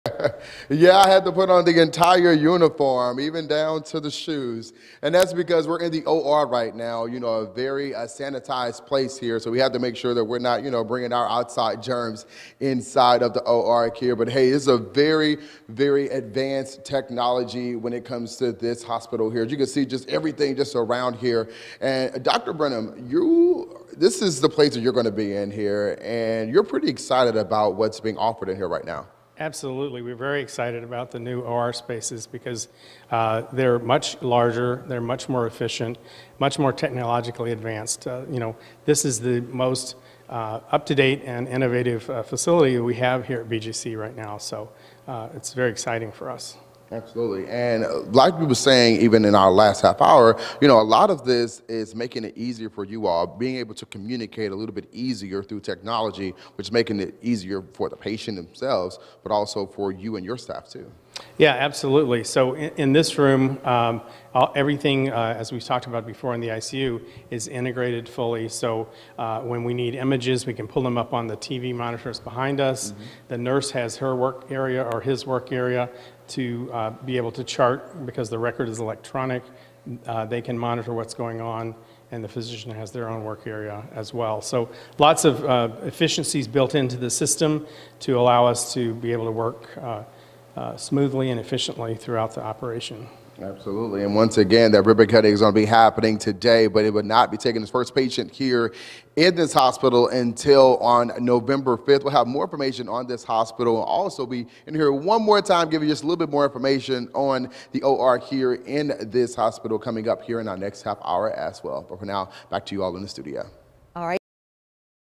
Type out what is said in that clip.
Yeah, I had to put on the entire uniform, even down to the shoes. And that's because we're in the OR right now, a very sanitized place here. So we have to make sure that we're not, bringing our outside germs inside of the OR here. But hey, it's a very, very advanced technology when it comes to this hospital here. As you can see, just everything just around here. And Dr. Brenham, this is the place that you're going to be in here, and you're pretty excited about what's being offered in here right now. Absolutely. We're very excited about the new OR spaces because they're much larger, they're much more efficient, much more technologically advanced. This is the most up-to-date and innovative facility we have here at BGC right now, so it's very exciting for us. Absolutely. And like we were saying, even in our last half hour, a lot of this is making it easier for you all, being able to communicate a little bit easier through technology, which is making it easier for the patient themselves, but also for you and your staff too. Yeah, absolutely. So in this room, everything, as we've talked about before in the ICU, is integrated fully. So when we need images, we can pull them up on the TV monitors behind us. Mm-hmm. The nurse has her work area or his work area to be able to chart, because the record is electronic. They can monitor what's going on, and the physician has their own work area as well. So lots of efficiencies built into the system to allow us to be able to work smoothly and efficiently throughout the operation. Absolutely. And once again, that ribbon cutting is going to be happening today, but it would not be taking its first patient here in this hospital until on November 5th. We'll have more information on this hospital. We'll also be in here one more time, giving you just a little bit more information on the OR here in this hospital coming up here in our next half hour as well. But for now, back to you all in the studio.